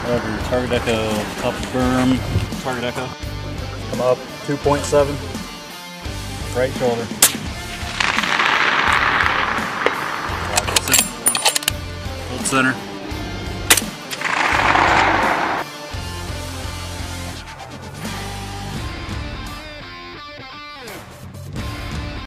Over target echo, top of berm, target echo. Come up 2.7. Right shoulder. Hold center.